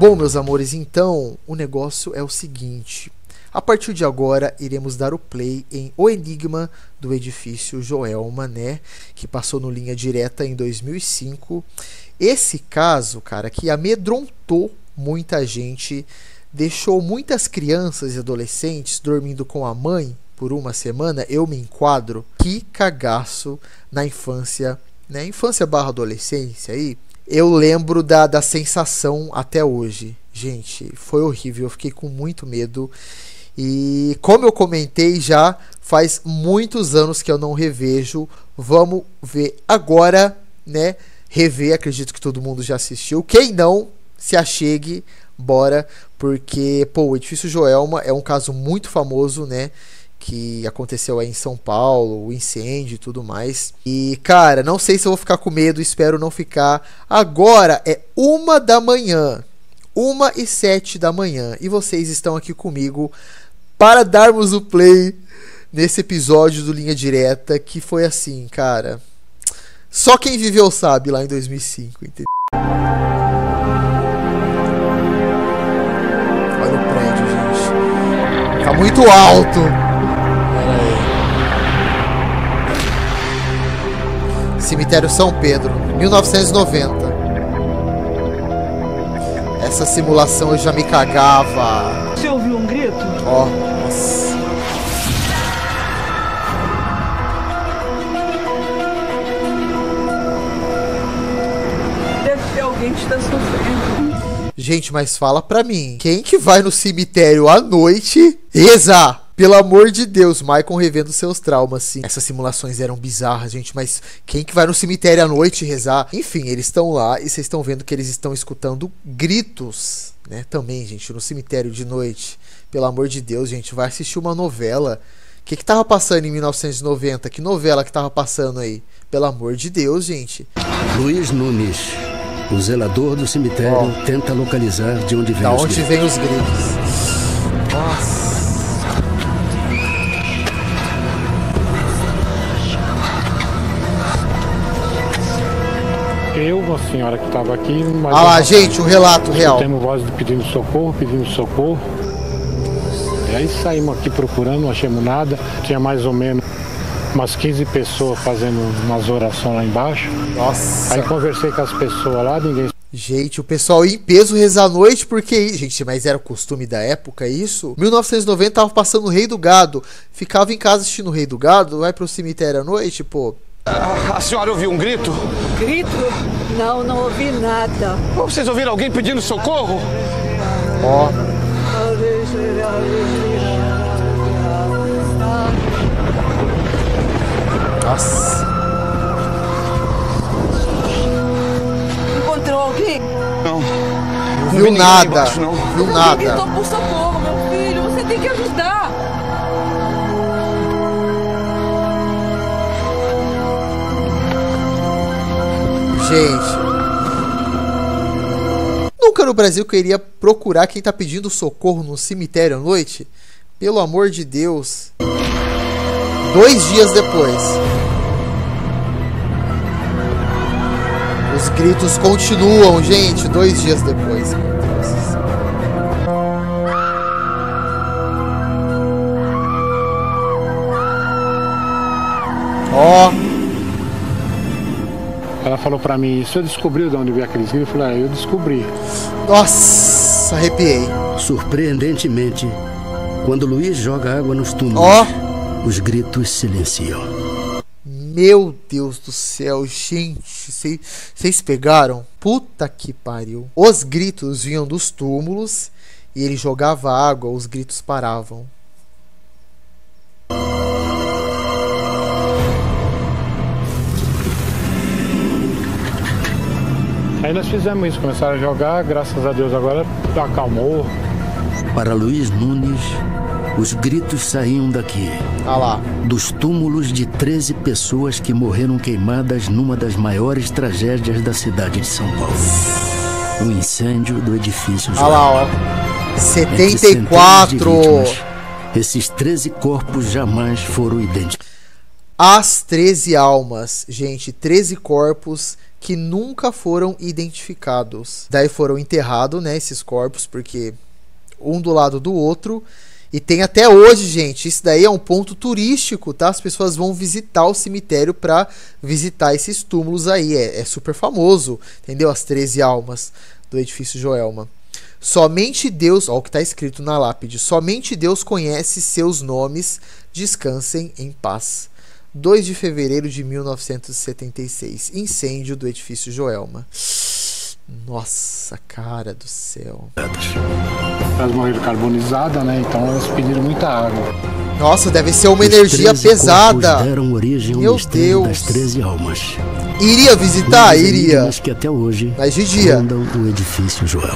Bom, meus amores, então o negócio é o seguinte. A partir de agora, iremos dar o play em O Enigma do Edifício Joelma, né? Que passou no Linha Direta em 2005. Esse caso, cara, que amedrontou muita gente, deixou muitas crianças e adolescentes dormindo com a mãe por uma semana. Eu me enquadro. Que cagaço na infância, né? Infância barra adolescência aí. Eu lembro da sensação até hoje. Gente, foi horrível. Eu fiquei com muito medo. E como eu comentei já, faz muitos anos que eu não revejo. Vamos ver agora, né? Rever, acredito que todo mundo já assistiu. Quem não, se achegue, bora. Porque, pô, o Edifício Joelma é um caso muito famoso, né? Que aconteceu aí em São Paulo, o incêndio e tudo mais. E, cara, não sei se eu vou ficar com medo, espero não ficar. Agora é 1 da manhã, 1h07 da manhã. E vocês estão aqui comigo para darmos o play nesse episódio do Linha Direta, que foi assim, cara. Só quem viveu sabe, lá em 2005, entendeu? Olha o prédio, gente. Tá muito alto. Cemitério São Pedro, 1990. Essa simulação eu já me cagava. Você ouviu um grito? Ó, nossa. Deve ter alguém que está sofrendo. Gente, mas fala pra mim, quem que vai no cemitério à noite rezar? Pelo amor de Deus, Maicon revendo seus traumas, sim. Essas simulações eram bizarras, gente, mas quem que vai no cemitério à noite rezar? Enfim, eles estão lá e vocês estão vendo que eles estão escutando gritos, né? Também, gente, no cemitério de noite. Pelo amor de Deus, gente, vai assistir uma novela. O que tava passando em 1990? Que novela que tava passando aí? Pelo amor de Deus, gente. Luiz Nunes, o zelador do cemitério, tenta localizar de onde vem os gritos. Da onde vem os gritos? Nossa. Eu, uma senhora que estava aqui... Olha lá, gente, o relato real. Temos voz pedindo socorro. E aí saímos aqui procurando, não achamos nada. Tinha mais ou menos umas 15 pessoas fazendo umas orações lá embaixo. Nossa. Aí conversei com as pessoas lá, ninguém... Gente, o pessoal ia em peso rezar à noite, porque... Gente, mas era o costume da época isso? 1990 tava passando o Rei do Gado. Ficava em casa assistindo o Rei do Gado, vai pro cemitério à noite, pô... A senhora ouviu um grito? Grito? Não, não ouvi nada. Vocês ouviram alguém pedindo socorro? Ó. Nossa. Encontrou alguém? Não. Não viu nada. Embaixo, não. Não viu Alguém nada. gritou por socorro, meu filho. Você tem que ajudar. Gente, nunca no Brasil que eu iria procurar quem tá pedindo socorro no cemitério à noite. Pelo amor de Deus. 2 dias depois, os gritos continuam, gente. 2 dias depois. Ó. Ela falou pra mim, você descobriu de onde veio aqueles gritos? Eu falei, eu descobri. Nossa, arrepiei. Surpreendentemente, quando Luiz joga água nos túmulos, os gritos silenciam. Meu Deus do céu, gente, vocês pegaram? Puta que pariu. Os gritos vinham dos túmulos e ele jogava água, os gritos paravam. Aí nós fizemos isso, começaram a jogar, graças a Deus agora acalmou. Para Luiz Nunes, os gritos saíam daqui. Ah lá. Dos túmulos de 13 pessoas que morreram queimadas numa das maiores tragédias da cidade de São Paulo. O incêndio do edifício Joelma. Ah lá, ó. 74. Esses 13 corpos jamais foram identificados. As 13 almas, gente, 13 corpos que nunca foram identificados. Daí foram enterrados, né, esses corpos, porque um do lado do outro. E tem até hoje, gente, isso daí é um ponto turístico, tá? As pessoas vão visitar o cemitério para visitar esses túmulos aí. É super famoso, entendeu? As 13 almas do edifício Joelma. Somente Deus, ó, o que está escrito na lápide, somente Deus conhece seus nomes, descansem em paz. 2 de fevereiro de 1976, incêndio do edifício Joelma. Nossa, cara do céu. Elas morreram carbonizadas, né? Então elas pediram muita água. Nossa, deve ser uma energia pesada. Deram origem ao Meu mistério Deus. das 13 almas. Iria visitar? Iria. Mas que até hoje Mas de dia. rondam o edifício Joelma.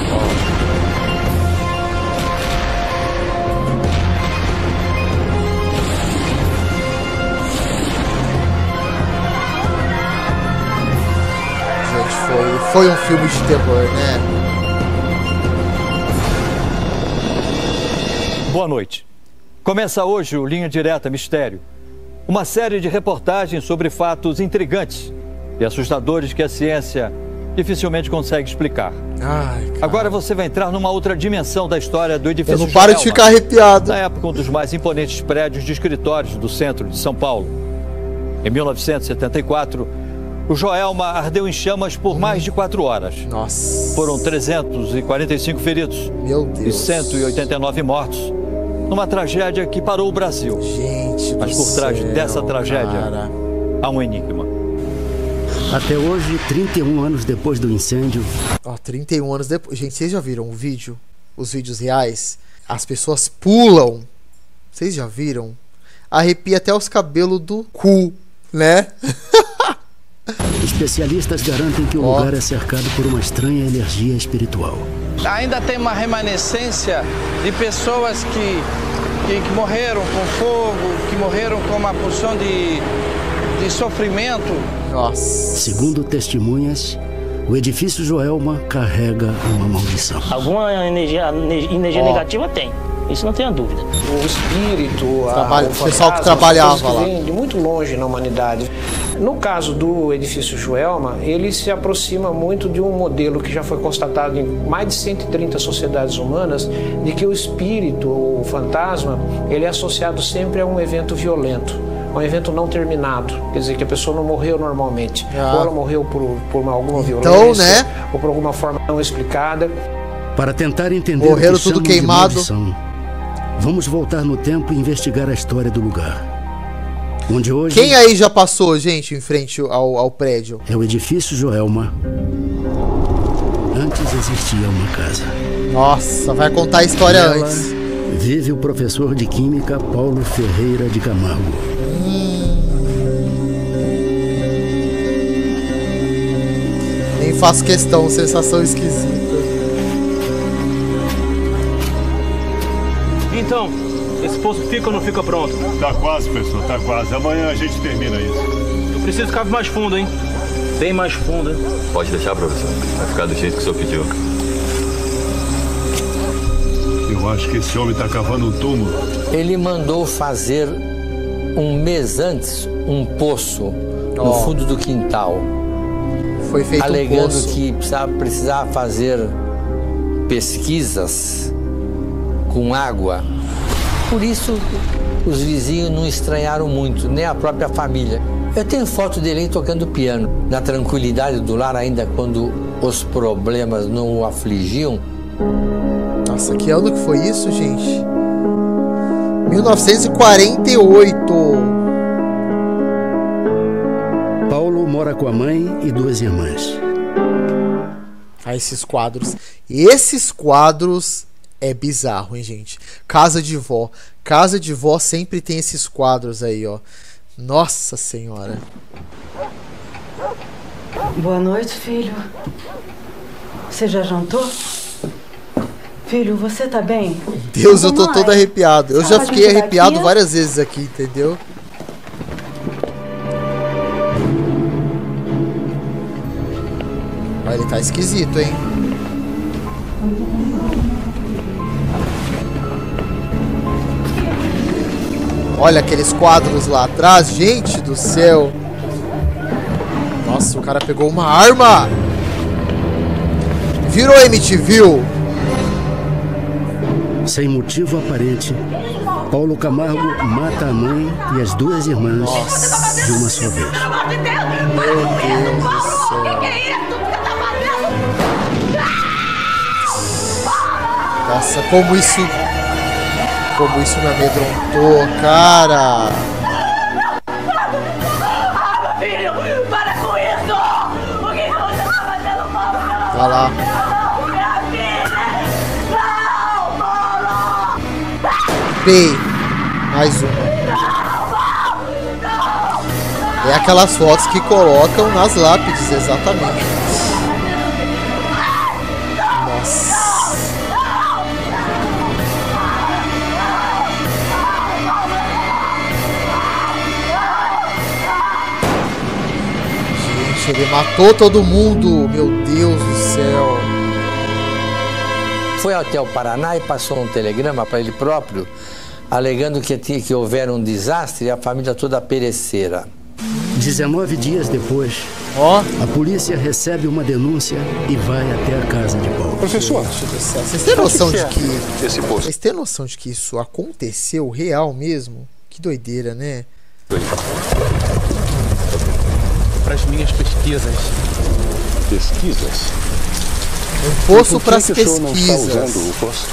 Foi um filme de terror, né? Boa noite. Começa hoje o Linha Direta Mistério. Uma série de reportagens sobre fatos intrigantes e assustadores que a ciência dificilmente consegue explicar. Ai, cara. Agora você vai entrar numa outra dimensão da história do edifício Eu não paro de Joelma, ficar arrepiado. na época um dos mais imponentes prédios de escritórios do centro de São Paulo. Em 1974, o Joelma ardeu em chamas por mais de 4 horas. Nossa. Foram 345 feridos Meu e Deus. 189 mortos, numa tragédia que parou o Brasil. Gente, Mas por trás dessa tragédia cara. há um enigma. Até hoje, 31 anos depois do incêndio, Ó, 31 anos depois. Gente, vocês já viram o vídeo? Os vídeos reais? As pessoas pulam. Vocês já viram? Arrepia até os cabelos do cu, né? especialistas garantem que o lugar é cercado por uma estranha energia espiritual. Ainda tem uma remanescência de pessoas que morreram com fogo, que morreram com uma porção de sofrimento. Nossa. Segundo testemunhas, o edifício Joelma carrega uma maldição. Alguma energia negativa tem. Isso não tenha dúvida. O espírito, o pessoal que trabalhava lá. Vem de muito longe na humanidade. No caso do edifício Joelma, ele se aproxima muito de um modelo que já foi constatado em mais de 130 sociedades humanas, de que o espírito, o fantasma, ele é associado sempre a um evento violento, um evento não terminado. Quer dizer, que a pessoa não morreu normalmente. Ou ela morreu por alguma violência, ou por alguma forma não explicada. Para tentar entender Morreram o que tudo chamam de queimado. maldição, vamos voltar no tempo e investigar a história do lugar. Onde hoje Quem aí já passou, gente, em frente ao prédio? é o edifício Joelma. Antes existia uma casa. Nossa, vai contar a história Nela antes. vive o professor de Química Paulo Ferreira de Camargo. Nem faço questão, sensação esquisita. Então, esse poço fica ou não fica pronto? Tá quase, pessoal, tá quase. Amanhã a gente termina isso. Eu preciso que cabe mais fundo, hein? Bem mais fundo, hein? Pode deixar, professor. Vai ficar do jeito que o senhor pediu. Eu acho que esse homem tá cavando um túmulo. Ele mandou fazer um mês antes um poço no fundo do quintal. Foi feito alegando um poço. que precisava fazer pesquisas com água. Por isso, os vizinhos não estranharam muito, nem a própria família. Eu tenho foto dele aí tocando piano, na tranquilidade do lar, ainda quando os problemas não o afligiam. Nossa, que ano que foi isso, gente? 1948. Paulo mora com a mãe e 2 irmãs. Ah, esses quadros. Esses quadros é bizarro, hein, gente? Casa de vó. Casa de vó sempre tem esses quadros aí, ó. Nossa Senhora. Boa noite, filho. Você já jantou? Filho, você tá bem? Deus, eu tô Mãe, todo arrepiado. Eu já a fiquei gente arrepiado daqui? várias vezes aqui, entendeu? Olha, ele tá esquisito, hein? Olha aqueles quadros lá atrás, gente do céu. Nossa, o cara pegou uma arma. Virou MTV. Sem motivo aparente, Paulo Camargo mata a mãe e as duas irmãs de uma só vez. Meu Deus do céu. Nossa, como isso me amedrontou, cara. Filho, para com isso! O que você tá fazendo, Paulo? Vai lá. Minha filha! Não, Paulo! Bem, mais uma. É aquelas fotos que colocam nas lápides, exatamente. Nossa. Gente, ele matou todo mundo. Meu Deus do céu. Foi até o Paraná e passou um telegrama para ele próprio, alegando que houvera um desastre e a família toda perecera. 19 dias depois, a polícia recebe uma denúncia e vai até a casa de Paulo. Professor, vocês têm noção de que vocês têm noção de que isso aconteceu real mesmo? Que doideira, né? Para as minhas pesquisas. Pesquisas? Um poço para as pesquisas. Não está usando o poço?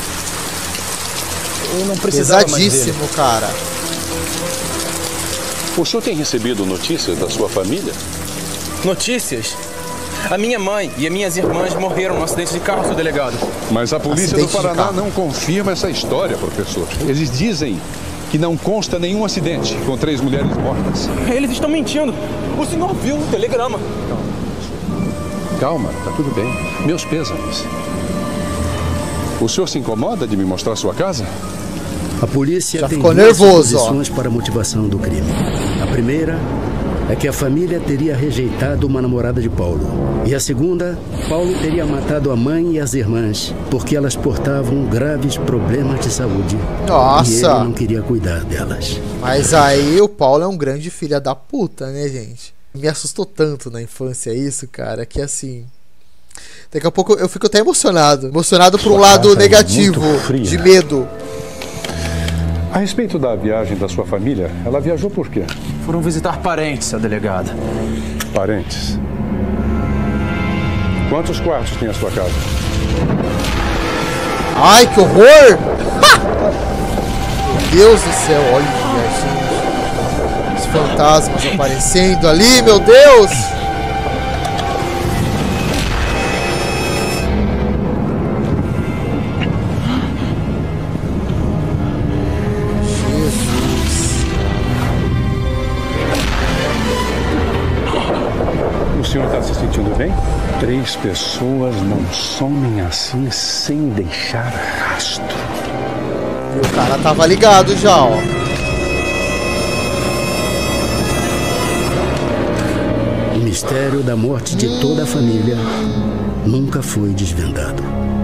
Eu não precisava pesadíssimo, mais dele. cara. O senhor tem recebido notícias da sua família? Notícias? A minha mãe e as minhas irmãs morreram no acidente de carro, seu delegado. Mas a polícia do Paraná não confirma essa história, professor. Eles dizem que não consta nenhum acidente com 3 mulheres mortas. Eles estão mentindo. O senhor viu o telegrama. Calma, tá tudo bem. Meus pêsames. O senhor se incomoda de me mostrar sua casa? A polícia já tem ficou duas nervoso, suposições para a motivação do crime. A primeira é que a família teria rejeitado uma namorada de Paulo. E a segunda, Paulo teria matado a mãe e as irmãs porque elas portavam graves problemas de saúde. Nossa! E ele não queria cuidar delas. Mas aí o Paulo é um grande filho da puta, né, gente? Me assustou tanto na infância isso, cara, que assim... Daqui a pouco eu fico até emocionado. Emocionado por um lado negativo, de medo. A respeito da viagem da sua família, ela viajou por quê? Foram visitar parentes, seu delegado. Parentes? Quantos quartos tem a sua casa? Ai, que horror! Meu Deus do céu, olha, gente. Os fantasmas aparecendo ali, meu Deus! O senhor está se sentindo bem? 3 pessoas não somem assim sem deixar rastro. E o cara tava ligado já, ó. O mistério da morte de toda a família nunca foi desvendado.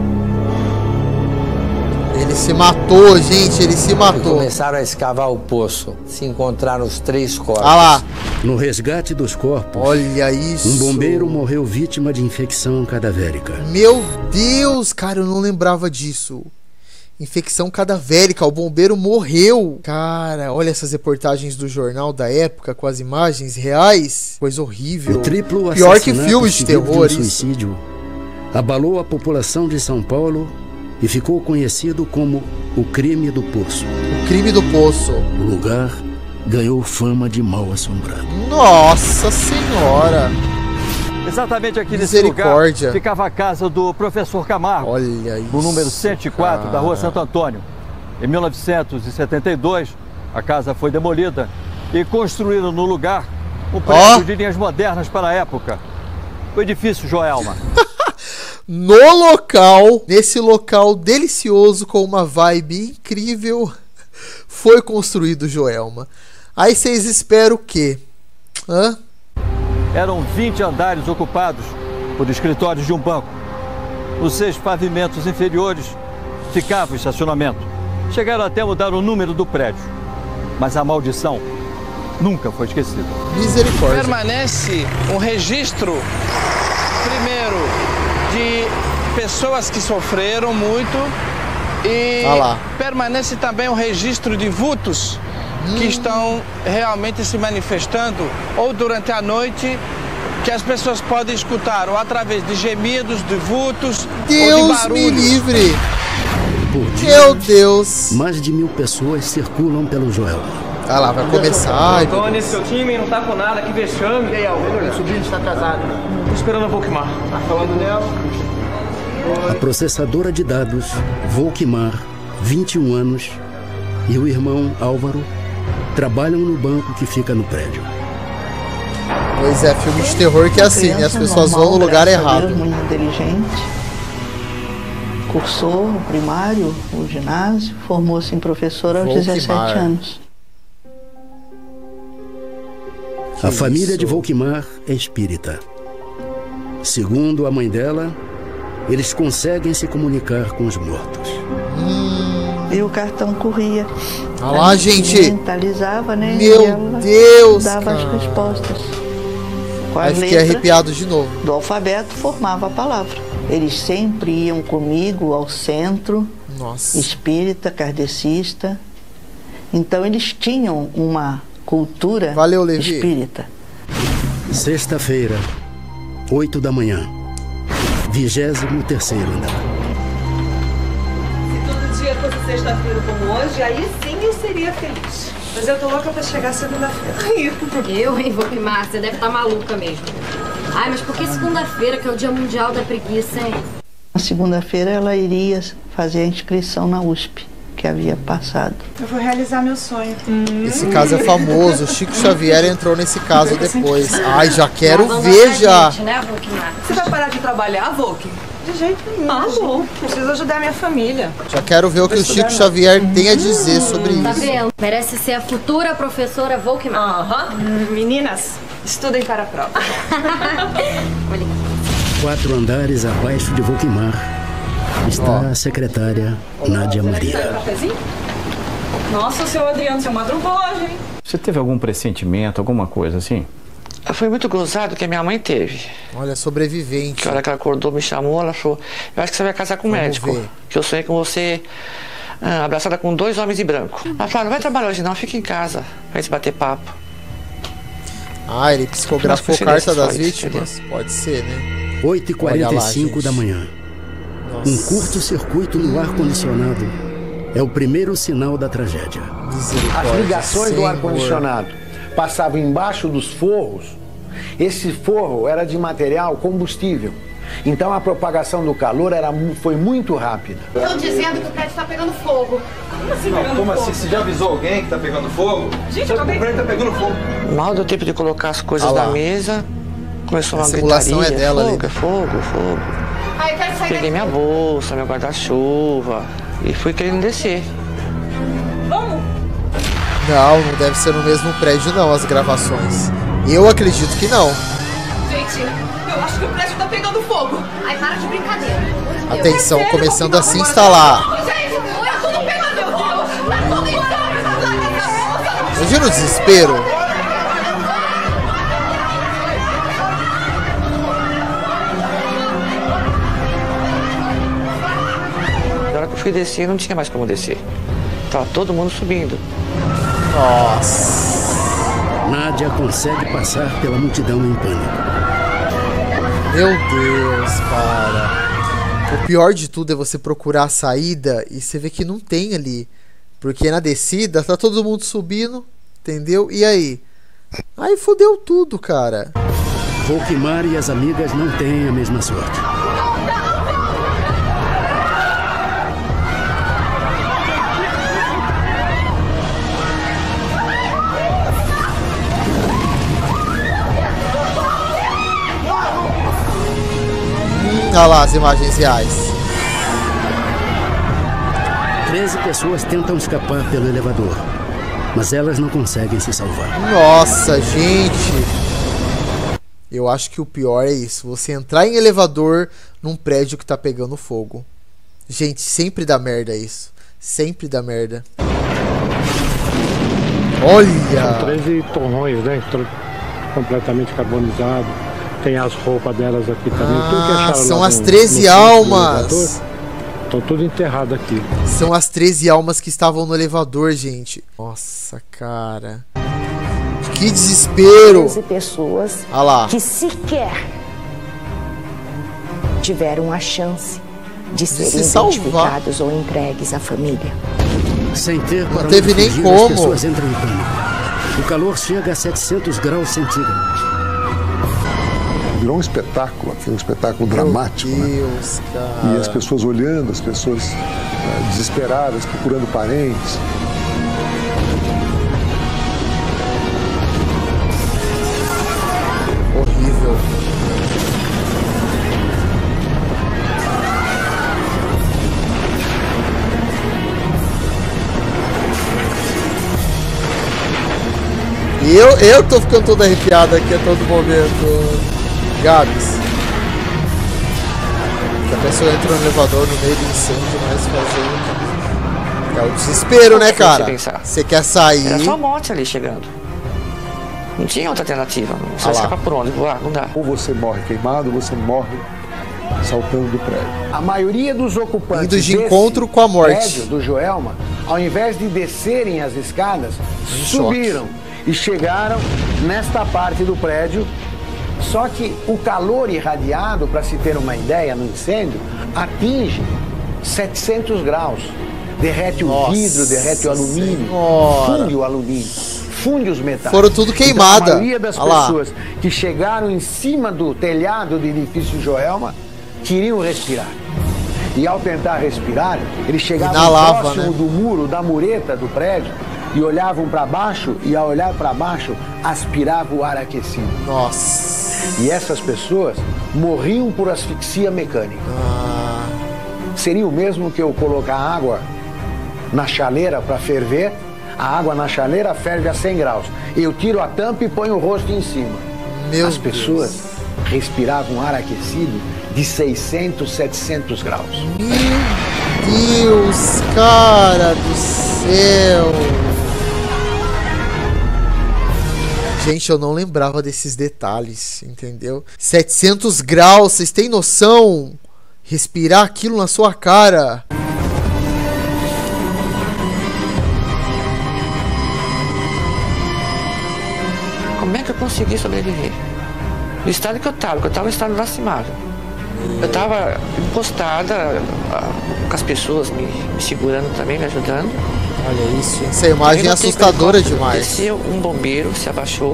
Ele se matou, gente, ele se matou. E começaram a escavar o poço. Se encontraram os 3 corpos. Ah lá. No resgate dos corpos, olha isso. Um bombeiro morreu vítima de infecção cadavérica. Meu Deus, cara, eu não lembrava disso. Infecção cadavérica, o bombeiro morreu. Cara, olha essas reportagens do jornal da época com as imagens reais. Coisa horrível. O triplo pior que filmes de terror. De um suicídio abalou a população de São Paulo e ficou conhecido como o crime do Poço. O crime do Poço. O lugar ganhou fama de mal assombrado. Nossa Senhora! Exatamente aqui nesse lugar ficava a casa do professor Camargo. Olha isso, no número 104 da Rua Santo Antônio. Em 1972, a casa foi demolida e construíram no lugar um prédio de linhas modernas para a época. O edifício Joelma. No local, nesse local delicioso com uma vibe incrível, foi construído Joelma. Aí vocês esperam o quê? Hã? Eram 20 andares ocupados por escritórios de um banco. Nos 6 pavimentos inferiores ficava o estacionamento. Chegaram até a mudar o número do prédio. Mas a maldição nunca foi esquecido. Misericórdia. Permanece um registro, primeiro, de pessoas que sofreram muito e permanece também um registro de vultos que estão realmente se manifestando ou durante a noite, que as pessoas podem escutar ou através de gemidos, de vultos, Deus ou de barulhos. Me livre! Por dia, meu Deus! Mais de 1000 pessoas circulam pelo Joel. Ah lá, vai começar. Tô nesse seu time, não tá com nada, que vexame. E aí, meu sobrinho está casado. Tô esperando a Volkmar. Tá falando nela? A processadora de dados, Volkmar, 21 anos, e o irmão Álvaro trabalham no banco que fica no prédio. Pois é, filme de terror que é assim, né? As pessoas vão no lugar errado. Muito inteligente. Cursou o primário, o ginásio, formou-se em professora aos 17 anos. A família de Volkmar é espírita. Segundo a mãe dela, eles conseguem se comunicar com os mortos. E o cartão corria. Olha lá, gente. Mentalizava, né? Meu Deus, dava cara. as respostas. Com Aí as fiquei letras arrepiado de novo. do alfabeto formava a palavra. Eles sempre iam comigo ao centro, espírita, kardecista. Então eles tinham uma cultura espírita. Sexta-feira, 8 da manhã, 23º andar. Se todo dia fosse sexta-feira como hoje, aí sim eu seria feliz. Mas eu tô louca pra chegar segunda-feira. Eu, hein, Volkmar? Você deve estar maluca mesmo. Ai, mas por que segunda-feira, que é o Dia Mundial da Preguiça, hein? Na segunda-feira ela iria fazer a inscrição na USP, que havia passado. Eu vou realizar meu sonho. Esse caso é famoso. Chico Xavier entrou nesse caso depois. Ai, já quero ver já. Né, você vai parar de trabalhar, Volk? De jeito nenhum. Ah, bom. Preciso ajudar minha família. Já quero ver o que o Chico Xavier tem a dizer sobre isso. Tá vendo? Merece ser a futura professora Volkmar. Meninas, estudem para a prova. 4 andares abaixo de Volkmar está a secretária Nádia Maria. Nossa, seu Adriano, seu madrugou hoje, hein? Você teve algum pressentimento, alguma coisa assim? Foi muito gozado que a minha mãe teve. Olha, sobrevivente. Que a hora que ela acordou, me chamou, ela falou: eu acho que você vai casar com um médico. Que eu sonhei com você abraçada com 2 homens de branco. Ela falou: não vai trabalhar hoje não, fica em casa pra gente bater papo. Ah, ele psicografou carta das vítimas? Pode ser, né? 8h45 da manhã. Um curto-circuito no ar-condicionado é o primeiro sinal da tragédia. As ligações do ar-condicionado passavam embaixo dos forros. Esse forro era de material combustível. Então a propagação do calor foi muito rápida. Estão dizendo que o prédio está pegando fogo. Como assim pegando fogo? Assim? Você já avisou alguém que tá pegando fogo? Gente, o prédio tá pegando fogo. Mal deu tempo de colocar as coisas na mesa. Começou uma simulação gritaria. é dela, fogo, fogo, fogo. Ai, eu quero sair Peguei minha bolsa, meu guarda-chuva e fui querendo descer. Vamos? Não deve ser no mesmo prédio não, as gravações. Eu acredito que não. Gente, eu acho que o prédio tá pegando fogo. Ai, para de brincadeira. Atenção, começando a se instalar. Gente, tá tudo pegando, meu Deus. Tá tudo em chamas. Imagina o desespero. Na hora que eu fui descer, não tinha mais como descer. Tava todo mundo subindo. Nossa. Nádia consegue passar pela multidão em pânico. Meu Deus, para. O pior de tudo é você procurar a saída e você vê que não tem ali. Porque na descida tá todo mundo subindo, entendeu? E aí? Aí fodeu tudo, cara. Volkmar e as amigas não têm a mesma sorte. Olha lá as imagens reais. 13 pessoas tentam escapar pelo elevador, mas elas não conseguem se salvar. Nossa, gente. Eu acho que o pior é isso. Você entrar em elevador num prédio que tá pegando fogo. Gente, sempre dá merda isso. Sempre dá merda. Olha! São 13 torrões, né? Completamente carbonizado. Tem as roupas delas aqui também. Tudo que acharam são lá as 13 almas. Estão tudo enterrado aqui. São as 13 almas que estavam no elevador, gente. Nossa, cara. Que desespero. 13 pessoas que sequer tiveram a chance de serem identificados ou entregues à família. Sem ter para não teve nem fugir, como. As pessoas entram em pânico. O calor chega a 700 graus centígrados. Virou um espetáculo aqui, um espetáculo dramático. Meu Deus, né? cara. E as pessoas olhando, as pessoas desesperadas, procurando parentes. Horrível. Eu tô ficando todo arrepiado aqui a todo momento, Gabs. Que a pessoa entra no elevador no meio do incêndio, mas fazer... É o desespero, né, cara? Você quer sair... Era só a morte ali chegando. Não tinha outra alternativa. Você vai escapar por onde? Não dá. Ou você morre queimado, ou você morre saltando do prédio. A maioria dos ocupantes indo de encontro com a morte prédio do Joelma, ao invés de descerem as escadas, subiram e chegaram nesta parte do prédio. Só que o calor irradiado, para se ter uma ideia, no incêndio, atinge 700 graus. Derrete o vidro, derrete o alumínio, funde o alumínio, funde os metais. Foram tudo queimada. Então, a maioria das pessoas que chegaram em cima do telhado do edifício Joelma queriam respirar. E ao tentar respirar, eles chegavam próximo do muro, da mureta do prédio, e olhavam para baixo, e ao olhar para baixo, aspiravam o ar aquecido. Nossa! E essas pessoas morriam por asfixia mecânica. Seria o mesmo que eu colocar água na chaleira para ferver, a água na chaleira ferve a 100 graus. Eu tiro a tampa e ponho o rosto em cima. As pessoas respiravam ar aquecido de 600, 700 graus. Meu Deus, cara do céu! Gente, eu não lembrava desses detalhes, entendeu? 700 graus, vocês têm noção? Respirar aquilo na sua cara. Como é que eu consegui sobreviver? No estado que eu tava em estado lastimável. Eu tava encostada, com as pessoas me segurando também, me ajudando. Olha isso, essa imagem é assustadora demais. Desceu um bombeiro, se abaixou.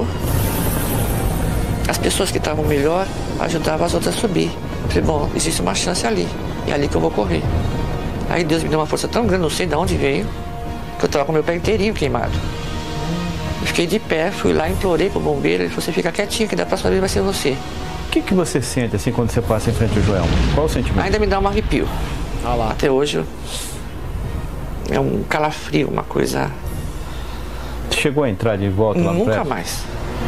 As pessoas que estavam melhor ajudavam as outras a subir. Eu falei, bom, existe uma chance ali. É ali que eu vou correr. Aí Deus me deu uma força tão grande, não sei de onde veio, que eu tava com meu pé inteirinho queimado. Eu fiquei de pé, fui lá, implorei pro bombeiro, ele falou, você fica quietinho, que da próxima vez vai ser você. O que você sente assim quando você passa em frente ao Joelma? Qual o sentimento? Ainda me dá um arrepio. Ah lá. Até hoje é um calafrio, uma coisa... Chegou a entrar de volta lá no prédio? Nunca mais.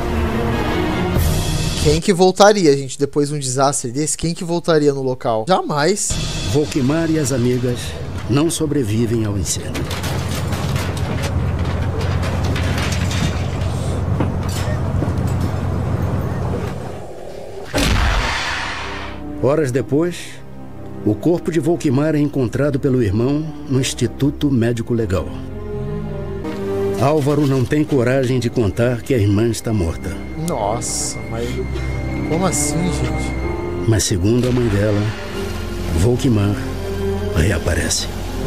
Quem que voltaria, gente, depois de um desastre desse? Quem que voltaria no local? Jamais. Volkmar e as amigas não sobrevivem ao incêndio. Horas depois, o corpo de Volkmar é encontrado pelo irmão no Instituto Médico Legal. Álvaro não tem coragem de contar que a irmã está morta. Nossa, mas como assim, gente? Mas segundo a mãe dela, Volkmar reaparece.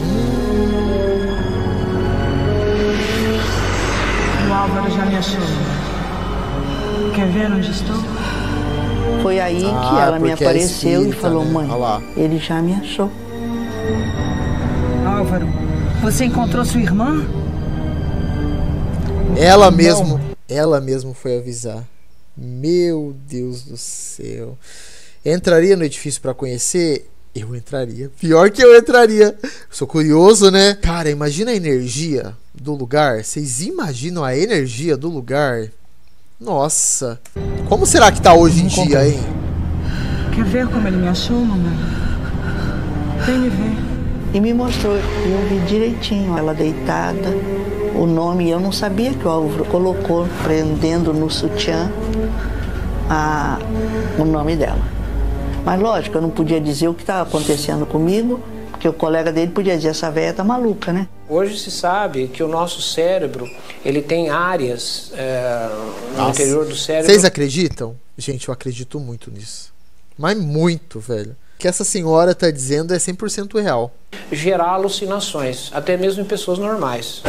O Álvaro já me achou. Quer ver onde estou? Foi aí que ela me apareceu e falou, mãe, ele já me achou. Álvaro, você encontrou sua irmã? Ela mesmo foi avisar. Meu Deus do céu. Entraria no edifício pra conhecer? Eu entraria. Pior que eu entraria. Sou curioso, né? Cara, imagina a energia do lugar. Vocês imaginam a energia do lugar? Nossa. Como será que tá hoje em dia, hein? Quer ver como ele me achou, mamãe? Vem me ver. e me mostrou. E eu vi direitinho ela deitada, o nome. Eu não sabia que o Álvaro colocou, prendendo no sutiã, o nome dela. Mas lógico, eu não podia dizer o que estava acontecendo comigo, porque o colega dele podia dizer, essa velha tá maluca, né? Hoje se sabe que o nosso cérebro, ele tem áreas no interior do cérebro. Vocês acreditam? Gente, eu acredito muito nisso. Mas muito, velho. O que essa senhora tá dizendo é 100% real. Gerar alucinações, até mesmo em pessoas normais.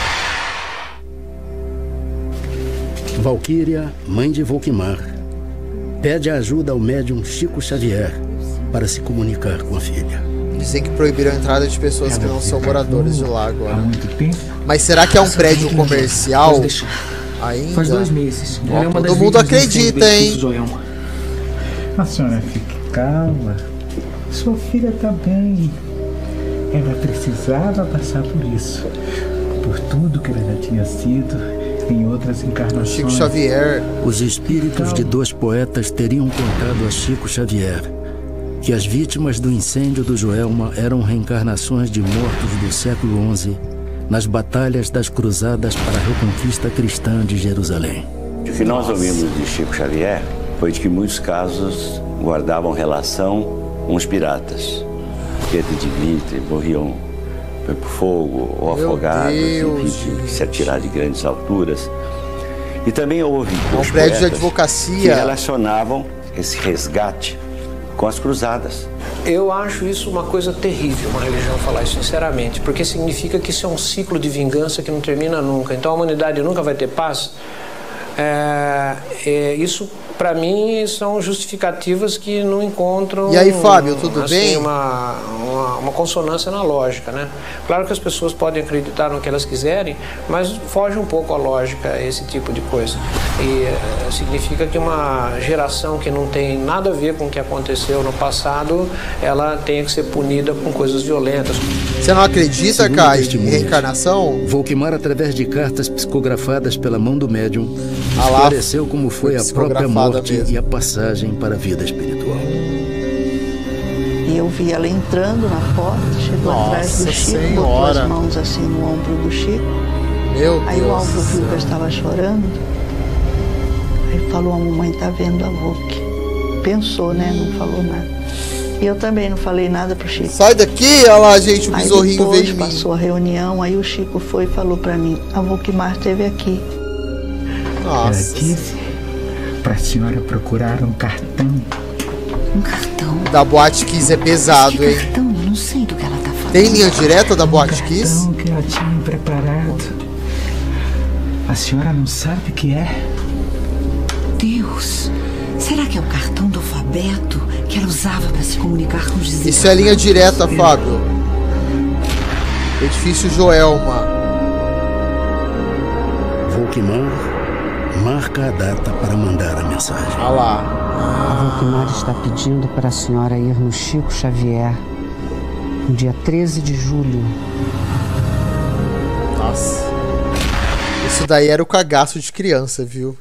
Valquíria, mãe de Volkmar, pede ajuda ao médium Chico Xavier para se comunicar com a filha. Dizem que proibiram a entrada de pessoas que não são moradores de lá agora. Mas será que é um prédio comercial ainda? Faz 2 meses. Ó, todo mundo acredita, hein? A senhora fique calma. Sua filha tá bem. Ela precisava passar por isso. Por tudo que ela já tinha sido em outras encarnações. Chico Xavier. Os espíritos de 2 poetas teriam contado a Chico Xavier que as vítimas do incêndio do Joelma eram reencarnações de mortos do século XI nas batalhas das cruzadas para a reconquista cristã de Jerusalém. O que nós ouvimos de Chico Xavier foi de que muitos casos guardavam relação com os piratas. Pedro de Dmitri morriam por fogo ou afogados, enfim, de se atirar de grandes alturas. E também houve um prédio de advocacia que relacionavam esse resgate com as cruzadas. Eu acho isso uma coisa terrível, uma religião falar isso sinceramente, porque significa que isso é um ciclo de vingança que não termina nunca. Então a humanidade nunca vai ter paz. Isso, para mim, são justificativas que não encontram... E aí, Fábio, tudo assim, bem? Uma consonância na lógica, né? Claro que as pessoas podem acreditar no que elas quiserem, mas foge um pouco a lógica esse tipo de coisa. E significa que uma geração que não tem nada a ver com o que aconteceu no passado, ela tem que ser punida com coisas violentas. Você não acredita, Kai, em reencarnação? Volkmar, através de cartas psicografadas pela mão do médium, esclareceu como foi a própria morte mesmo. E a passagem para a vida espiritual. E eu vi ela entrando na porta, chegou atrás do Chico, botou as mãos assim no ombro do Chico. Meu aí Deus, o Álvaro viu que eu estava chorando. Aí falou, a mamãe tá vendo a Volk. Pensou, né? Não falou nada. E eu também não falei nada pro Chico. Sai daqui, olha lá, gente, o besorrinho veio em mim. Passou a reunião, aí o Chico foi e falou pra mim, a Volkmar esteve aqui. Nossa. Ela disse pra senhora procurar um cartão. Um cartão? Da Boate Kiss é pesado, hein? Cartão? Eu não sei do que ela tá falando. Tem linha direta da Boate Kiss? Um cartão que ela tinha preparado. A senhora não sabe o que é? Deus, será que é o cartão do alfabeto que ela usava para se comunicar com os desenvolvimentos? Isso é linha direta, Fábio. Edifício Joelma. Volkmar marca a data para mandar a mensagem. Ah lá. A Volkmar está pedindo para a senhora ir no Chico Xavier no dia 13 de julho. Nossa. Isso daí era o cagaço de criança, viu?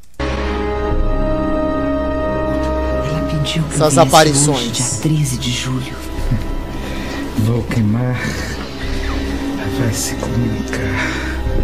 Ela pediu que essas aparições. Dia 13 de julho. Volkmar vai se comunicar.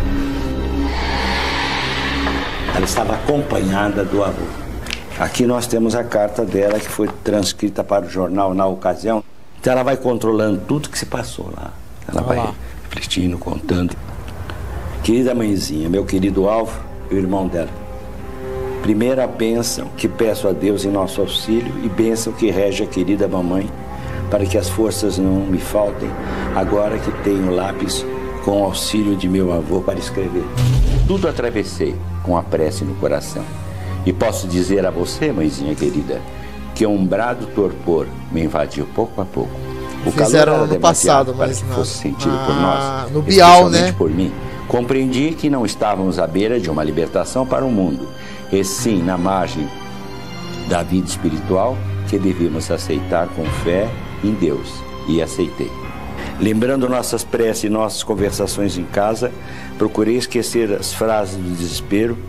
Ela estava acompanhada do avô. Aqui nós temos a carta dela que foi transcrita para o jornal na ocasião. Então ela vai controlando tudo que se passou lá. Ela vai refletindo, contando. Querida mãezinha, meu querido Álvaro e o irmão dela. Primeira bênção que peço a Deus em nosso auxílio e bênção que rege a querida mamãe para que as forças não me faltem agora que tenho lápis com o auxílio de meu avô para escrever. Tudo atravessei com a prece no coração. E posso dizer a você, mãezinha querida, que um brado torpor me invadiu pouco a pouco. O calor era no passado, para mas que fosse sentido por nós, no Bial, né? por mim. Compreendi que não estávamos à beira de uma libertação para o mundo, e sim na margem da vida espiritual que devíamos aceitar com fé em Deus. E aceitei. Lembrando nossas preces e nossas conversações em casa, procurei esquecer as frases do desespero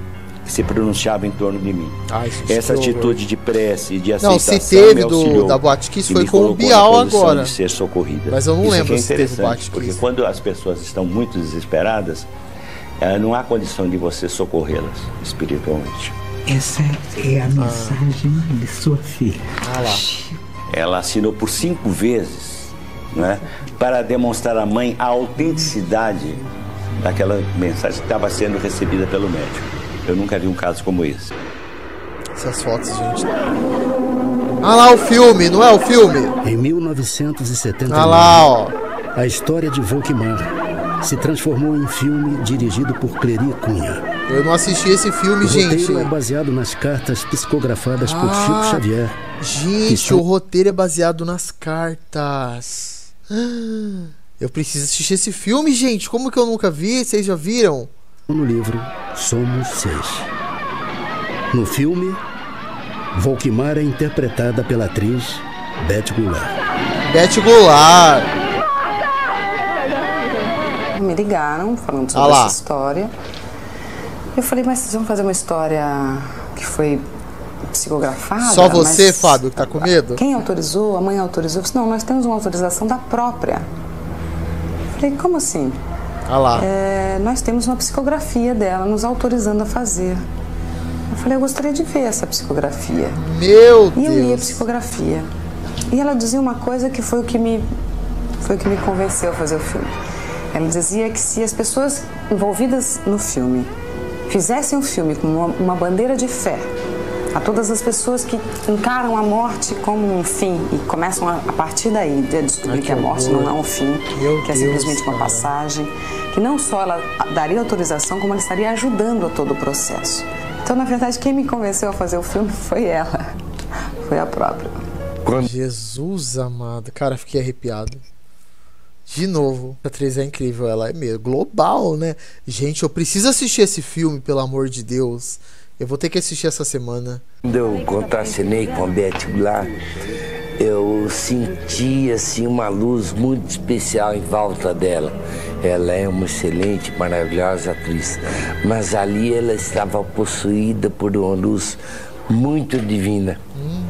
que se pronunciava em torno de mim. Essa atitude de prece e de aceitação não, se teve da Boate Kiss foi com o Bial agora. De ser socorrida. Mas eu não lembro se teve Boate Kiss. Porque quando as pessoas estão muito desesperadas, não há condição de você socorrê-las espiritualmente. Essa é a mensagem de sua filha. Ela assinou por 5 vezes, né, para demonstrar à mãe a autenticidade daquela mensagem que estava sendo recebida pelo médico. Eu nunca vi um caso como esse. Essas fotos, gente. Ah lá o filme, não é o filme? Em 1979, ah lá, ó. A história de Volkmar se transformou em filme dirigido por Clery Cunha. Eu não assisti esse filme, gente. O roteiro é baseado nas cartas psicografadas por Chico Xavier. Gente, o roteiro é baseado nas cartas. Eu preciso assistir esse filme, gente. Como que eu nunca vi? Vocês já viram? No livro Somos 6. No filme, Volkmar é interpretada pela atriz Beth Goulart. Beth Goulart. Me ligaram falando sobre essa história. Eu falei, mas vocês vão fazer uma história que foi psicografada? Só você, Fábio, que tá com medo? Quem autorizou? A mãe autorizou? Eu disse, não, nós temos uma autorização da própria. Eu falei, como assim? Nós temos uma psicografia dela nos autorizando a fazer. Eu falei, eu gostaria de ver essa psicografia. Meu Deus! E eu li a psicografia. E ela dizia uma coisa que foi o que me convenceu a fazer o filme. Ela dizia que se as pessoas envolvidas no filme fizessem o filme com uma bandeira de fé a todas as pessoas que encaram a morte como um fim e começam a partir daí a descobrir que a morte não é um fim, que é simplesmente uma passagem, que não só ela daria autorização, como ela estaria ajudando a todo o processo. Então, na verdade, quem me convenceu a fazer o filme foi ela, foi a própria. Jesus amado, cara, fiquei arrepiado. De novo, a atriz é incrível, ela é meio global, né? Gente, eu preciso assistir esse filme, pelo amor de Deus. Eu vou ter que assistir essa semana. Quando eu contracenei com a Beth Goulart, eu senti assim uma luz muito especial em volta dela. Ela é uma excelente, maravilhosa atriz, mas ali ela estava possuída por uma luz muito divina.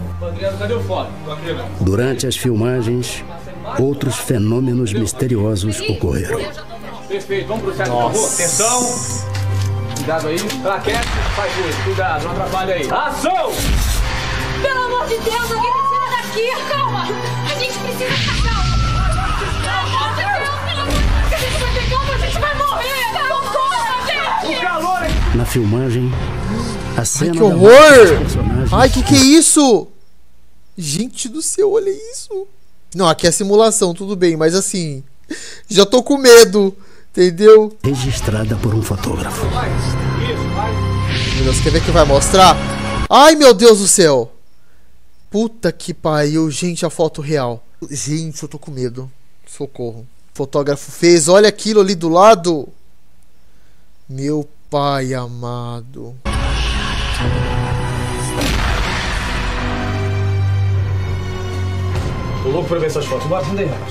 Durante as filmagens, outros fenômenos misteriosos ocorreram. Perfeito, vamos pro certo, por favor. Atenção. Cuidado aí. Claquete, faz isso. Cuidado, não atrapalha aí. Ação! Pelo amor de Deus, alguém me tira daqui. Calma. A gente precisa ficar calma. Pelo amor de Deus, a gente vai ter calma, a gente vai morrer. Socorro, gente. O calor é... Na filmagem, a cena... Ai, que horror! Ai, que é isso? Gente do céu, olha isso. Não, aqui é simulação, tudo bem, mas assim, já tô com medo, entendeu? Registrada por um fotógrafo. Meu Deus, quer ver que vai mostrar? Ai, meu Deus do céu. Puta que pariu, gente, a foto real. Gente, eu tô com medo. Socorro. O fotógrafo fez, olha aquilo ali do lado. Meu pai amado. Tô louco pra ver essas fotos. Bora, não dei mais.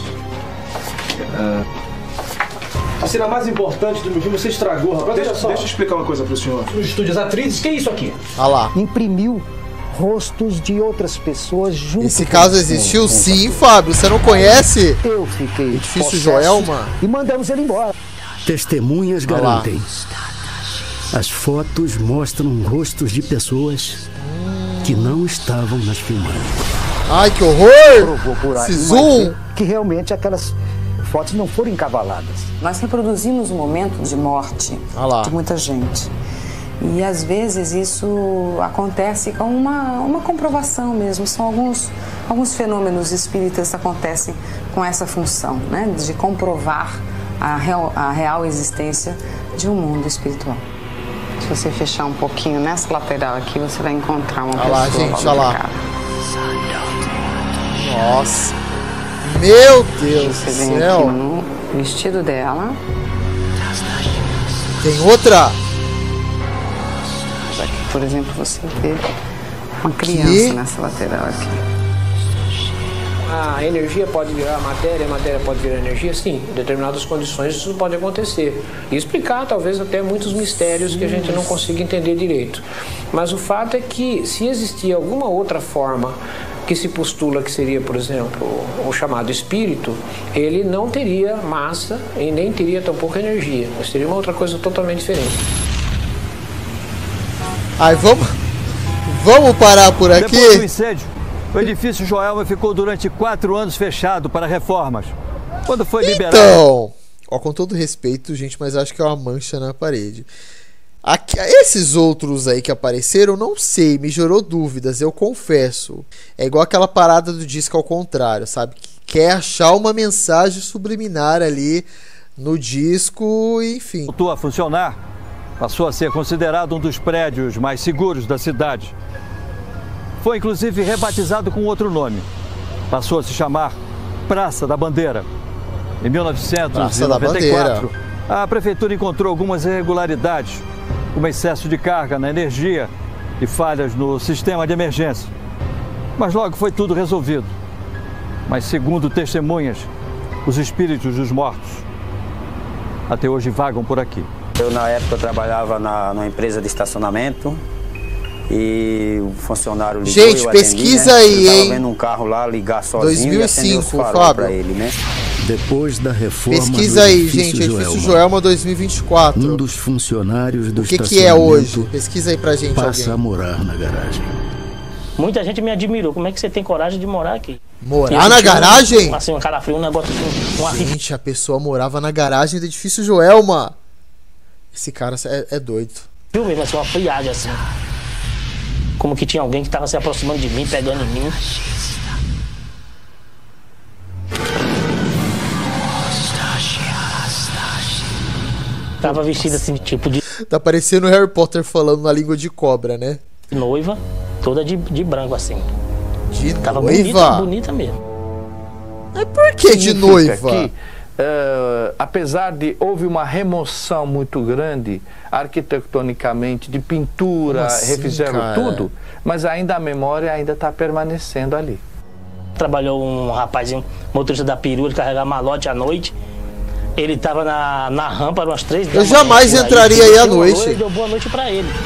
A cena mais importante do meu filme você estragou, rapaz. Deixa eu explicar uma coisa pro senhor. Os estúdios atrizes, que é isso aqui? Ah lá. Imprimiu rostos de outras pessoas junto. Esse caso existiu sim, Fábio. Você não conhece? Eu fiquei Edifício Joelma. E mandamos ele embora. Testemunhas garantem. As fotos mostram rostos de pessoas que não estavam nas filmagens. Ai, que horror! Provou por aí, esse zoom! Que realmente aquelas fotos não foram encavaladas. Nós reproduzimos o momento de morte de muita gente. E às vezes isso acontece com uma comprovação mesmo. São alguns fenômenos espíritas que acontecem com essa função, né? De comprovar a real existência de um mundo espiritual. Se você fechar um pouquinho nessa lateral aqui, você vai encontrar uma pessoa. Olha lá, gente, olha lá. Nossa. Meu Deus do céu. Aqui no vestido dela. Tem outra? Aqui, por exemplo, você vê uma criança nessa lateral aqui. a energia pode virar matéria, a matéria pode virar energia? Sim, em determinadas condições isso pode acontecer. E explicar talvez até muitos mistérios que a gente não consiga entender direito. Mas o fato é que se existir alguma outra forma que se postula que seria, por exemplo, o chamado espírito, ele não teria massa e nem teria tampouco energia. Mas seria uma outra coisa totalmente diferente. Aí vamos parar por aqui. Depois do incêndio, o edifício Joelma ficou durante 4 anos fechado para reformas. Quando foi liberado... Então, ó, com todo respeito, gente, mas acho que é uma mancha na parede. Aqui, esses outros aí que apareceram, não sei, me gerou dúvidas, eu confesso. É igual aquela parada do disco ao contrário, sabe? Que quer achar uma mensagem subliminar ali no disco, enfim. Voltou a funcionar, passou a ser considerado um dos prédios mais seguros da cidade. Foi inclusive rebatizado com outro nome. Passou a se chamar Praça da Bandeira. Em 1994, a prefeitura encontrou algumas irregularidades, como excesso de carga na energia e falhas no sistema de emergência. Mas logo foi tudo resolvido. Mas segundo testemunhas, os espíritos dos mortos até hoje vagam por aqui. Eu na época trabalhava numa empresa de estacionamento e o funcionário ligou. Gente, eu pesquisa atendi, né? aí, eu tava hein? vendo um carro lá ligar sozinho 2005, Fábio. Pra ele, né? Depois da reforma pesquisa do aí, gente, edifício Joelma 2024. Um dos funcionários do O que é hoje? Pesquisa aí pra gente, passa alguém. a morar na garagem. Muita gente me admirou. Como é que você tem coragem de morar aqui? Morar na garagem? Assim, um cara frio, um negócio assim. Gente, a pessoa morava na garagem do edifício Joelma. Esse cara é doido. Viu mesmo, assim, uma friagem assim. Como que tinha alguém que tava se aproximando de mim, pegando em mim. Tava vestido assim, tipo de... Tá parecendo o Harry Potter falando na língua de cobra, né? Noiva, toda de branco assim. De tava noiva? Bonita mesmo. Mas por que de noiva? Que, apesar de houve uma remoção muito grande arquitetonicamente de pintura, assim, refizeram cara? tudo, mas ainda a memória ainda está permanecendo ali. Trabalhou um rapazinho, motorista da perua, ele carregava malote à noite. Ele tava na rampa umas 3 da manhã. Eu jamais entraria aí à noite. Ele deu boa noite pra ele.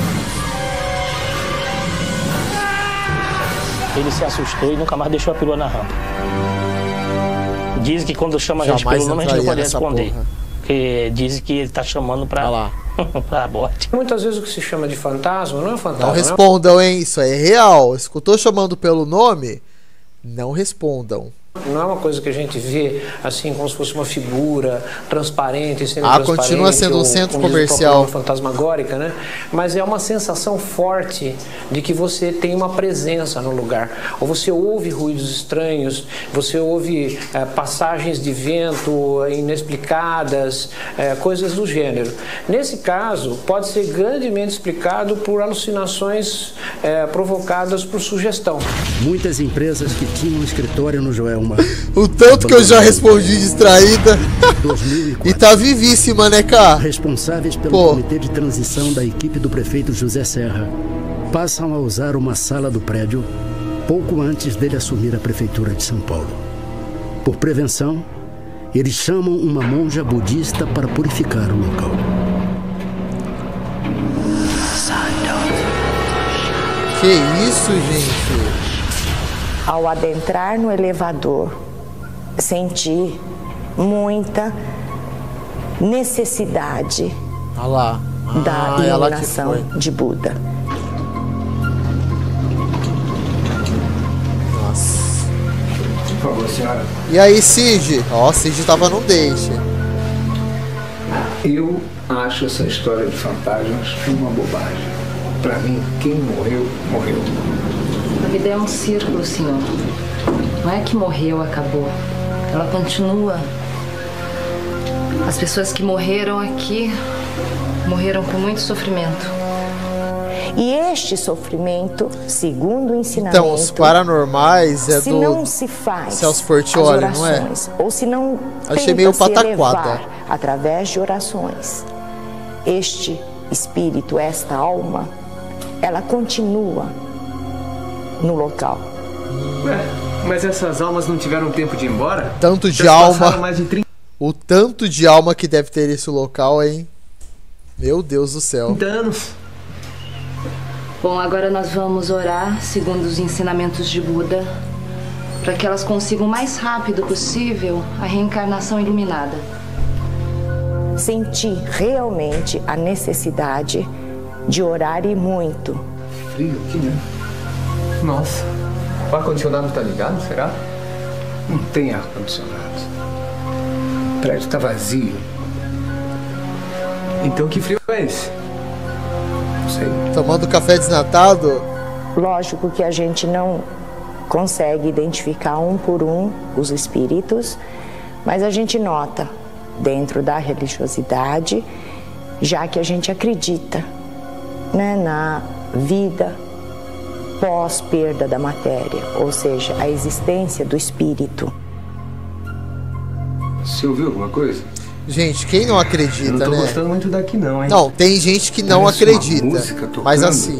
Ele se assustou e nunca mais deixou a perua na rampa. Diz que quando chama a gente pelo nome, a gente não pode responder. Porque diz que ele tá chamando pra aborte. Muitas vezes o que se chama de fantasma não é fantasma. Não respondam, hein? Isso aí é real. Escutou chamando pelo nome? Não respondam. Não é uma coisa que a gente vê assim como se fosse uma figura transparente, continua sendo um centro comercial fantasmagórica, né? Mas é uma sensação forte de que você tem uma presença no lugar. Ou você ouve ruídos estranhos, você ouve passagens de vento inexplicadas, coisas do gênero. Nesse caso, pode ser grandemente explicado por alucinações provocadas por sugestão. Muitas empresas que tinham escritório no Joelma. O tanto que eu já respondi distraída. E tá vivíssima, né, cara? Responsáveis pelo comitê de transição da equipe do prefeito José Serra passam a usar uma sala do prédio pouco antes dele assumir a prefeitura de São Paulo. Por prevenção, eles chamam uma monja budista para purificar o local. Que isso, gente? Ao adentrar no elevador, senti muita necessidade da iluminação de Buda. Nossa. Por favor, senhora. E aí, Cid? Ó, Cid tava no date. Eu acho essa história de fantasmas uma bobagem. Pra mim, quem morreu, morreu. A vida é um círculo, senhor. Não é que morreu, acabou. Ela continua. As pessoas que morreram aqui morreram com muito sofrimento. E este sofrimento, segundo o ensinamento... Então, os paranormais é se do não se faz Celso Portiolli, não é? Ou se não achei meio se pataquada. elevar através de orações, este espírito, esta alma, ela continua no local. Mas essas almas não tiveram tempo de ir embora? Tanto de alma. Mais de 30... O tanto de alma que deve ter esse local, hein? Meu Deus do céu. 30 anos. Bom, agora nós vamos orar segundo os ensinamentos de Buda, para que elas consigam o mais rápido possível a reencarnação iluminada. Senti realmente a necessidade de orar e muito. Frio aqui, né? Nossa. O ar-condicionado tá ligado, será? Não tem ar-condicionado. O prédio tá vazio. Então que frio é esse? Não sei. Tomando café desnatado? Lógico que a gente não consegue identificar um por um os espíritos, mas a gente nota dentro da religiosidade, já que a gente acredita, né, na vida pós-perda da matéria, ou seja, a existência do espírito. Você ouviu alguma coisa? Gente, quem não acredita, né? Eu não tô gostando muito daqui não, hein? Não, tem gente que não acredita, mas assim...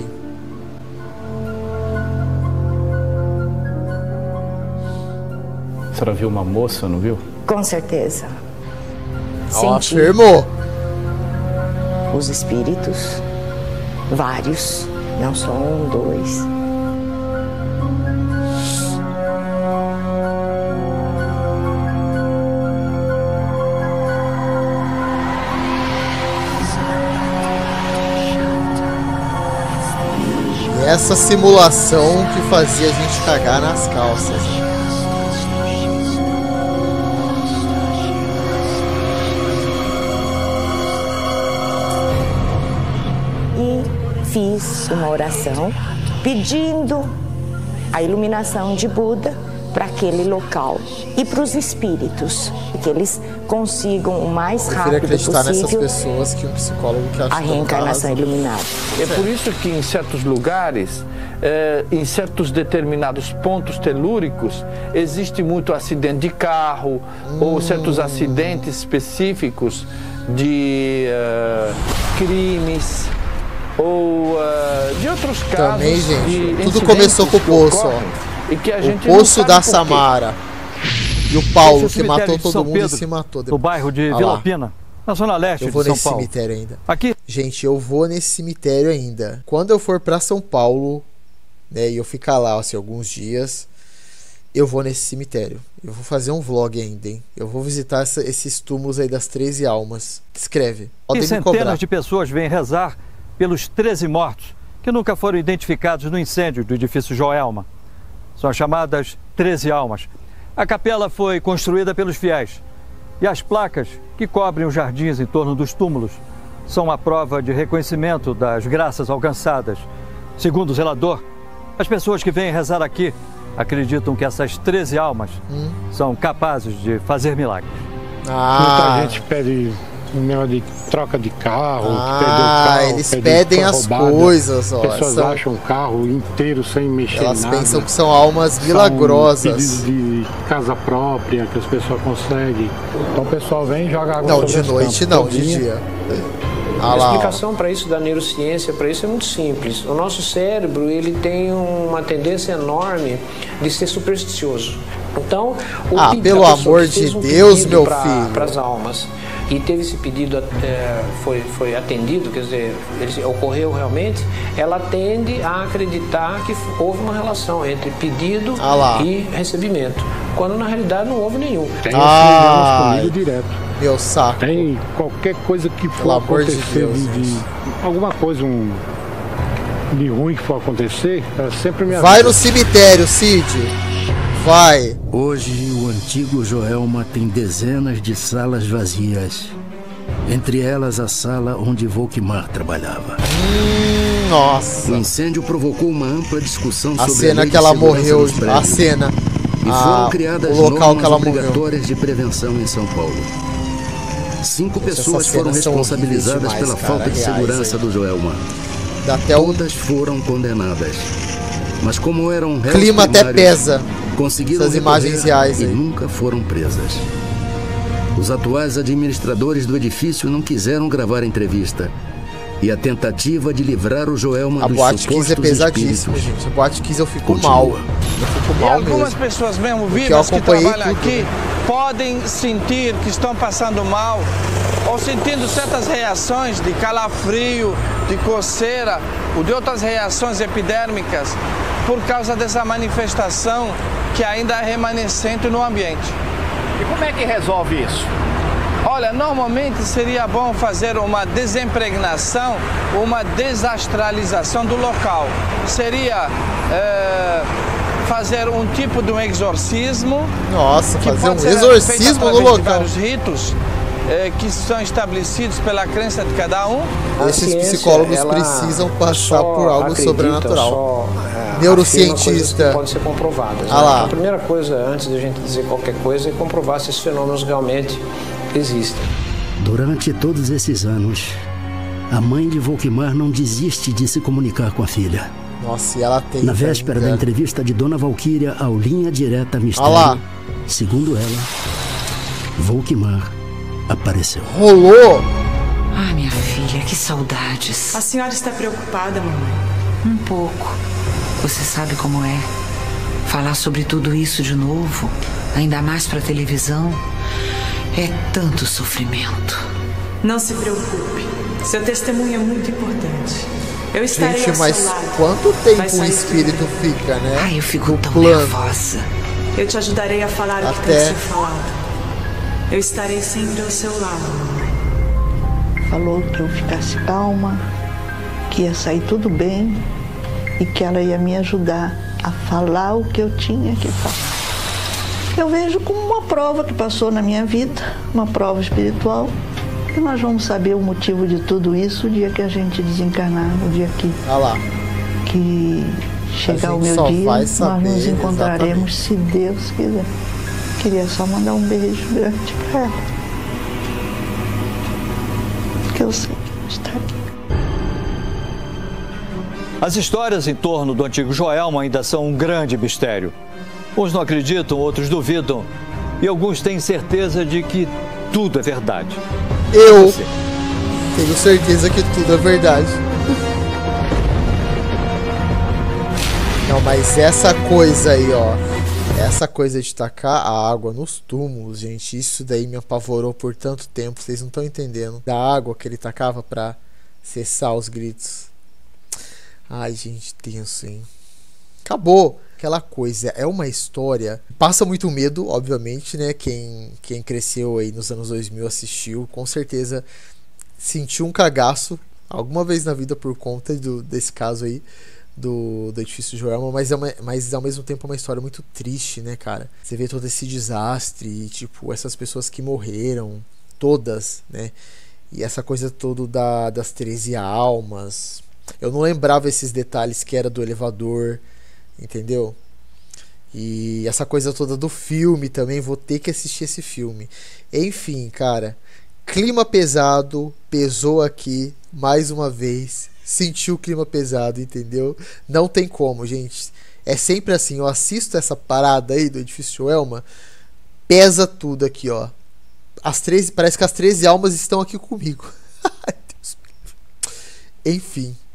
A senhora viu uma moça, não viu? Com certeza. Senti. Afirmou. Os espíritos, vários, não só um, dois. Essa simulação que fazia a gente cagar nas calças. E fiz uma oração pedindo a iluminação de Buda para aquele local e para os espíritos, que eles consigam o mais rápido acreditar possível nessas pessoas que um psicólogo que acha a reencarnação iluminada. É por isso que em certos lugares, em certos determinados pontos telúricos, existe muito acidente de carro ou certos acidentes específicos de crimes ou de outros casos. Também, gente, tudo começou com o poço, ó. E que a gente o poço da Samara. E o Paulo, que matou todo mundo e se matou depois. No bairro de Vila Alpina, na zona leste de São Paulo. Eu vou nesse cemitério ainda. Aqui? Gente, eu vou nesse cemitério ainda. Quando eu for pra São Paulo, né, e eu ficar lá, assim, alguns dias, eu vou nesse cemitério. Eu vou fazer um vlog ainda, hein? Eu vou visitar esses túmulos aí das 13 almas. Escreve. E centenas de pessoas vêm rezar pelos 13 mortos que nunca foram identificados no incêndio do edifício Joelma. São as chamadas 13 almas. A capela foi construída pelos fiéis e as placas que cobrem os jardins em torno dos túmulos são a prova de reconhecimento das graças alcançadas. Segundo o zelador, as pessoas que vêm rezar aqui acreditam que essas 13 almas são capazes de fazer milagres. Muita gente pede um negócio de troca de carro, que perdeu o carro, eles pedem as coisas, ó. As pessoas acham o carro inteiro sem mexer elas nada. Pensam que são almas milagrosas. São pedidos de casa própria que as pessoas conseguem. Então o pessoal vem e joga água sobre de noite campos, não, de dia. A explicação para isso da neurociência, para isso é muito simples. O nosso cérebro, ele tem uma tendência enorme de ser supersticioso. Então, pelo amor de Deus, meu filho. Para as almas. E teve esse pedido, foi atendido, quer dizer, ocorreu realmente, ela tende a acreditar que houve uma relação entre pedido e recebimento, quando na realidade não houve nenhum. Tem comigo direto. Meu saco. Tem qualquer coisa que for acontecer, de alguma coisa de ruim que for acontecer, ela sempre me avisa. Vai no cemitério, Cid. Vai. Hoje o antigo Joelma tem dezenas de salas vazias. Entre elas a sala onde Volkmar trabalhava. Nossa. O incêndio provocou uma ampla discussão sobre a cena que ela morreu, a cena. E foram criadas o local normas que ela obrigatórias de prevenção em São Paulo. 5 pessoas foram responsabilizadas pela falta de segurança do Joelma. Todas foram condenadas. Mas como eram réus clima até pesa. Conseguiram essas imagens reais e nunca foram presas. Os atuais administradores do edifício não quiseram gravar a entrevista, e a tentativa de livrar o Joelma a dos Boate Kiss é pesadíssima, gente. A Boate Kiss eu fico mal. Eu fico mal mesmo. E algumas pessoas mesmo vivas que trabalham aqui podem sentir que estão passando mal ou sentindo certas reações de calafrio, de coceira ou de outras reações epidérmicas por causa dessa manifestação que ainda é remanescente no ambiente. E como é que resolve isso? Olha, normalmente seria bom fazer uma desimpregnação, uma desastralização do local. Seria fazer um tipo de um exorcismo. Nossa, fazer um exorcismo no local. Vários ritos que são estabelecidos pela crença de cada um. Esses psicólogos precisam passar por algo sobrenatural. Neurocientista. Pode ser comprovado. Né? A primeira coisa, antes de a gente dizer qualquer coisa, é comprovar se esses fenômenos realmente existem. Durante todos esses anos, a mãe de Volkmar não desiste de se comunicar com a filha. Nossa, e ela tem. Na véspera da entrevista de Dona Valquíria ao Linha Direta Mistério, segundo ela, Volkmar apareceu. Rolou! Ah, minha filha, que saudades. A senhora está preocupada, mamãe? Um pouco. Você sabe como é. Falar sobre tudo isso de novo, ainda mais para televisão, é tanto sofrimento. Não se preocupe. Seu testemunho é muito importante. Eu estarei ao seu lado. Mas quanto tempo o espírito fica, né? Ai, eu fico tão nervosa. Eu te ajudarei a falar o que tem que ser falado. Eu estarei sempre ao seu lado, mamãe. Falou que eu ficasse calma, que ia sair tudo bem e que ela ia me ajudar a falar o que eu tinha que falar. Eu vejo como uma prova que passou na minha vida, uma prova espiritual, e nós vamos saber o motivo de tudo isso o dia que a gente desencarnar, no dia que chegar o meu dia, nós nos encontraremos, se Deus quiser. Queria só mandar um beijo grande para ela, porque eu sei que está aqui. As histórias em torno do antigo Joelma ainda são um grande mistério. Uns não acreditam, outros duvidam, e alguns têm certeza de que tudo é verdade. Eu tenho certeza que tudo é verdade. Não, mas essa coisa aí, ó. Essa coisa de tacar a água nos túmulos, gente, isso daí me apavorou por tanto tempo. Vocês não estão entendendo. Da água que ele tacava pra cessar os gritos. Ai, gente, tenso, hein? Acabou. Aquela coisa, é uma história. Passa muito medo, obviamente, né? Quem cresceu aí nos anos 2000 assistiu, com certeza sentiu um cagaço alguma vez na vida por conta desse caso aí do edifício Joelma, mas ao mesmo tempo é uma história muito triste, né, cara? Você vê todo esse desastre e, tipo, essas pessoas que morreram, todas, né? E essa coisa toda das 13 almas. Eu não lembrava esses detalhes que era do elevador, entendeu? E essa coisa toda do filme também, vou ter que assistir esse filme. Enfim, cara, clima pesado, pesou aqui, mais uma vez, senti o clima pesado, entendeu? Não tem como, gente. É sempre assim, eu assisto essa parada aí do edifício Joelma, pesa tudo aqui, ó. Parece que as 13 almas estão aqui comigo. Enfim.